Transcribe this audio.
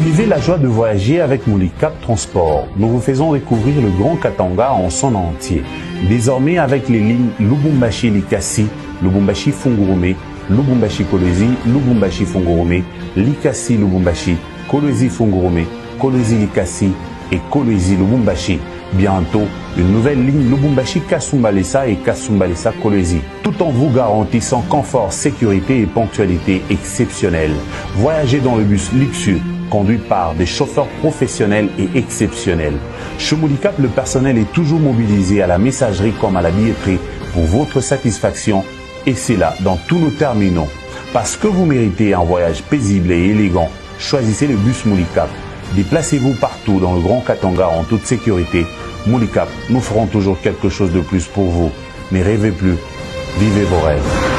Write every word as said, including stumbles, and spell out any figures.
Vivez la joie de voyager avec Molicap Transport. Nous vous faisons découvrir le Grand Katanga en son entier. Désormais avec les lignes Lubumbashi-Likasi, Lubumbashi-Fungurume, Lubumbashi-Kolwezi, Lubumbashi-Fungurume, Likasi-Lubumbashi, Kolwezi-Fungurume, Kolwezi-Likasi et Kolwezi-Lubumbashi. Bientôt, une nouvelle ligne Lubumbashi-Kasumbalesa et Kasumbalesa-Kolwezi, tout en vous garantissant confort, sécurité et ponctualité exceptionnelle. Voyagez dans le bus luxueux, conduit par des chauffeurs professionnels et exceptionnels. Chez Molicap, le personnel est toujours mobilisé à la messagerie comme à la billetterie pour votre satisfaction, et c'est là dans tous nos terminaux. Parce que vous méritez un voyage paisible et élégant, choisissez le bus Molicap. Déplacez-vous partout dans le Grand Katanga en toute sécurité. Molicap, nous ferons toujours quelque chose de plus pour vous. Mais rêvez plus, vivez vos rêves.